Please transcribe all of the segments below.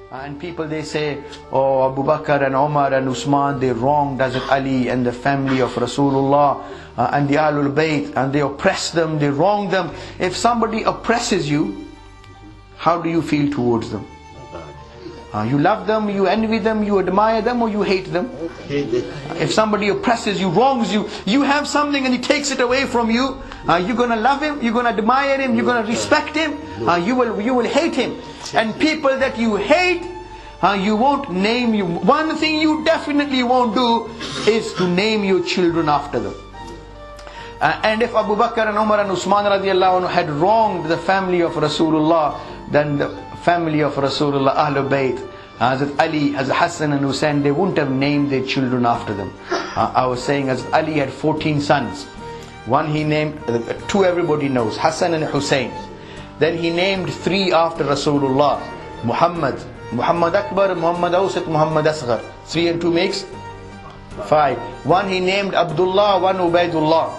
And people, they say, oh, Abu Bakr and Umar and Usman, they wronged Hazrat Ali and the family of Rasulullah and the Ahlul Bayt, and they oppress them, they wrong them. If somebody oppresses you, how do you feel towards them? You love them, you envy them, you admire them, or you hate them? If somebody oppresses you, wrongs you, you have something and he takes it away from you, you're going to love him, you're going to admire him, you're going to respect him, you will hate him. And people that you hate, you won't name you. One thing you definitely won't do is to name your children after them. And if Abu Bakr and Umar and Usman radiallahu anhu had wronged the family of Rasulullah, then the family of Rasulullah, Ahlul Bayt, Hazrat Ali, Hazrat Hassan and Hussein, they wouldn't have named their children after them. I was saying Hazrat Ali had 14 sons. One he named, two everybody knows, Hassan and Hussein. Then he named 3 after Rasulullah, Muhammad Akbar, Muhammad Awsat, Muhammad Asghar. 3 and 2 makes 5. One he named Abdullah, one Ubaidullah.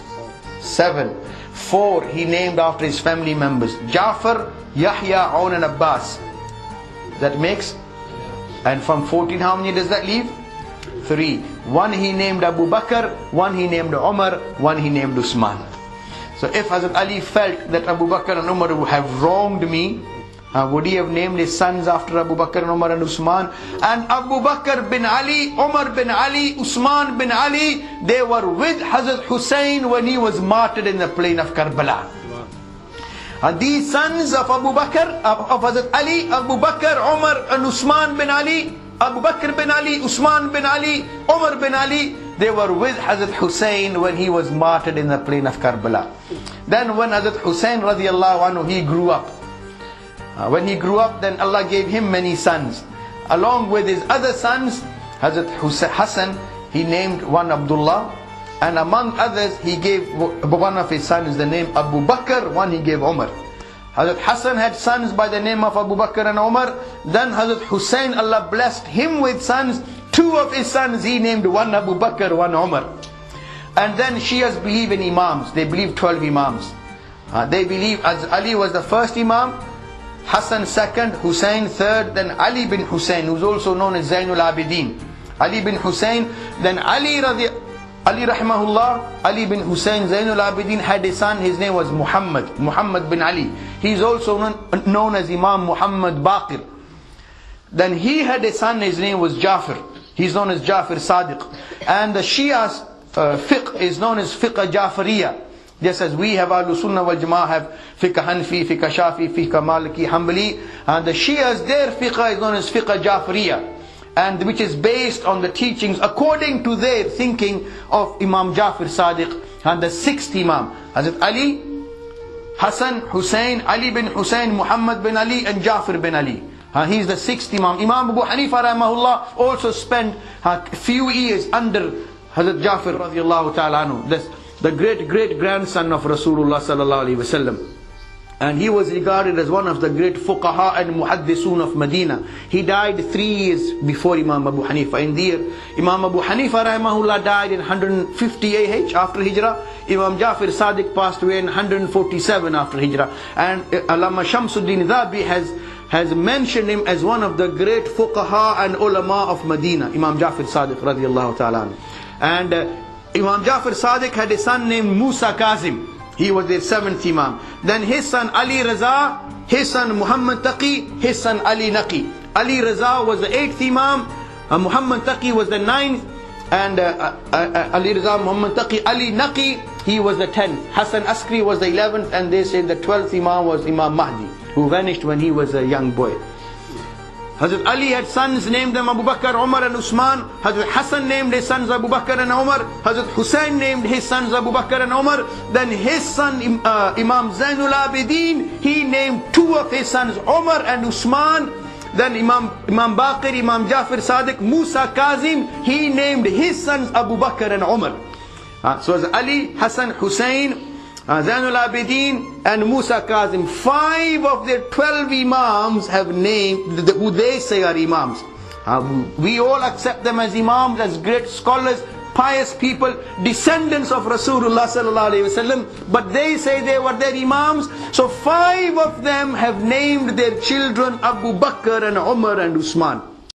7. 4 he named after his family members, Ja'far, Yahya, Aun and Abbas. That makes, and from 14 how many does that leave? 3. One he named Abu Bakr, one he named Umar, one he named Usman. So if Hazrat Ali felt that Abu Bakr and Umar would have wronged me, would he have named his sons after Abu Bakr and Umar and Usman? And Abu Bakr bin Ali, Umar bin Ali, Usman bin Ali, they were with Hazrat Hussein when he was martyred in the plain of Karbala. And these sons of Abu Bakr, of Hazrat Ali, Abu Bakr, Umar and Usman bin Ali, Abu Bakr bin Ali, Usman bin Ali, Umar bin Ali, they were with Hazrat Hussein when he was martyred in the plain of Karbala. Then when Hazrat Hussein radiallahu anhu, he grew up. When he grew up, then Allah gave him many sons. Along with his other sons, Hazrat Hassan, he named one Abdullah. And among others, he gave one of his sons the name Abu Bakr, one he gave Umar. Hazrat Hassan had sons by the name of Abu Bakr and Umar. Then Hazrat Hussein, Allah blessed him with sons. 2 of his sons he named, one Abu Bakr, one Umar. And then Shias believe in Imams. They believe 12 Imams. They believe as Ali was the first Imam, Hassan second, Hussein third, then Ali bin Hussein, who's also known as Zainul Abidin. Ali bin Hussein, then Ali rahimahullah, Ali bin Hussein, Zainul Abidin had a son, his name was Muhammad bin Ali. He's also known as Imam Muhammad Baqir. Then he had a son, his name was Ja'far. He's known as Ja'far Sadiq. And the Shias fiqh is known as fiqh Ja'fariyah. Just as we have Ahlul Sunnah wal Jama'ah have fiqh Hanfi, fiqh Shafi, fiqh Maliki, Hanbali. And the Shias, their fiqh is known as fiqh Ja'fariyah. And which is based on the teachings according to their thinking of Imam Ja'far Sadiq and the 6th Imam, Hazrat Ali, Hassan, Hussein, Ali bin Hussein, Muhammad bin Ali and Ja'far bin Ali. He's the 6th Imam. Imam Abu Hanifa rahimahullah also spent a few years under Hazrat Ja'far radiallahu ta'ala anhu, the great grandson of Rasulullah sallallahu alaihi wasallam. And he was regarded as one of the great fuqaha and muhaddisun of Medina. He died 3 years before Imam Abu Hanifa. In the year Imam Abu Hanifa rahimahullah died in 150 AH after Hijrah. Imam Ja'far Sadiq passed away in 147 after Hijrah. And Allama Shamsuddin Dhabi has mentioned him as one of the great fuqaha and ulama of Medina, Imam Ja'far Sadiq radiallahu ta'ala. And Imam Ja'far Sadiq had a son named Musa Kazim. He was their 7th Imam. Then his son Ali Raza, his son Muhammad Taqi, his son Ali Naqi. Ali Raza was the 8th Imam, Muhammad Taqi was the 9th, and Ali Raza, Muhammad Taqi, Ali Naqi, he was the 10th. Hassan Askari was the 11th, and they say the 12th Imam was Imam Mahdi, who vanished when he was a young boy. Hazrat Ali had sons, named them Abu Bakr, Umar and Usman. Hazrat Hassan named his sons Abu Bakr and Umar. Hazrat Hussein named his sons Abu Bakr and Umar. Then his son Imam Zainul Abidin, he named 2 of his sons Umar and Usman. Then Imam Baqir, Imam Ja'far Sadiq, Musa Kazim, he named his sons Abu Bakr and Umar. So as Ali, Hassan, Hussein, Zainul Abidin and Musa Kazim, 5 of their 12 Imams have named who they say are Imams. We all accept them as Imams, as great scholars, pious people, descendants of Rasulullah sallallahu alaihi wasallam, but they say they were their imams. So 5 of them have named their children Abu Bakr and Umar and Usman.